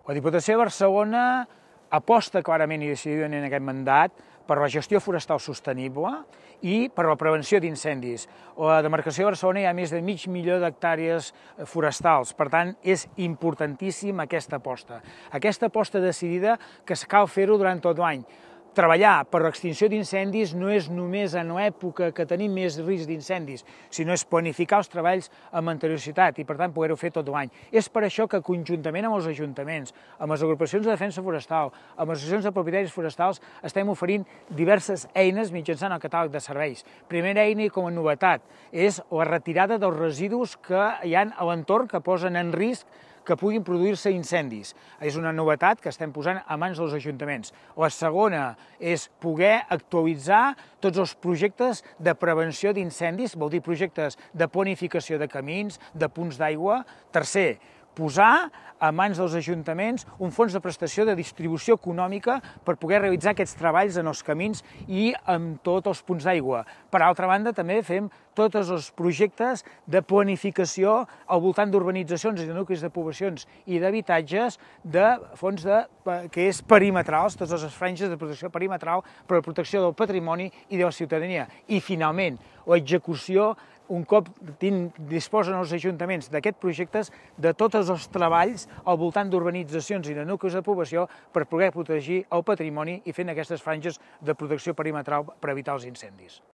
La Diputació de Barcelona aposta clarament i decididament en aquest mandat per la gestió forestal sostenible i per la prevenció d'incendis. A la demarcació de Barcelona hi ha més de 500.000 d'hectàrees forestals, per tant, és importantíssim aquesta aposta. Aquesta aposta decidida que cal fer-ho durant tot l'any. Treballar per l'extinció d'incendis no és només en l'època que tenim més risc d'incendis, sinó és planificar els treballs amb anterioritat i, per tant, poder-ho fer tot l'any. És per això que, conjuntament amb els ajuntaments, amb les agrupacions de defensa forestal, amb les associacions de propietaris forestals, estem oferint diverses eines mitjançant el catàleg de serveis. Primera eina i com a novetat és la retirada dels residus que hi ha a l'entorn que posen en risc que puguin produir-se incendis. És una novetat que estem posant a mans dels ajuntaments. La segona és poder actualitzar tots els projectes de prevenció d'incendis, vol dir projectes de planificació de camins, de punts d'aigua. Tercer, posar a mans dels ajuntaments un fons de prestació de distribució econòmica per poder realitzar aquests treballs en els camins i en tots els punts d'aigua. Per altra banda, també fem tots els projectes de planificació al voltant d'urbanitzacions i de nuclis de poblacions i d'habitatges de fons que és perimetrals, totes les franges de protecció perimetral per a la protecció del patrimoni i de la ciutadania. I, finalment, l'execució, un cop disposen els ajuntaments d'aquests projectes, de tots els treballs al voltant d'urbanitzacions i de nuclis de població per poder protegir el patrimoni i fent aquestes franges de protecció perimetral per evitar els incendis.